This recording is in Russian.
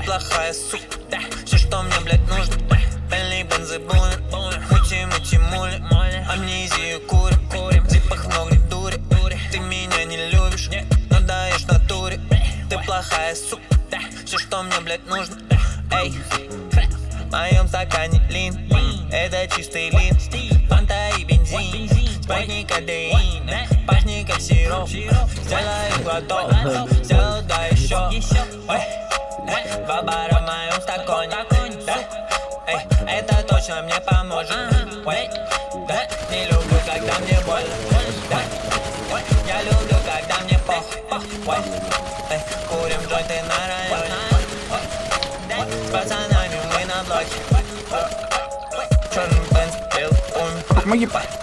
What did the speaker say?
плохая сука, все, что мне, блядь, нужно. Пельный бензобулы, мути мули, амнезию курим, типах много не дури. Ты меня не любишь, но даешь в натуре. Ты плохая сука, все, что мне, блядь, нужно. Эй, в моем стакане лин, это чистый лин, фанта и бензин, спайк кадеин, пахнет как сироп. Сделаю глоток, сделаю да еще. Два бара в моем стакане, это точно мне поможет. Не люблю, когда мне больно, я люблю, когда мне похуй. Курим джойнты на районе, с пацанами мы на блоке. Черный бенз, белый умер. Помоги, парень.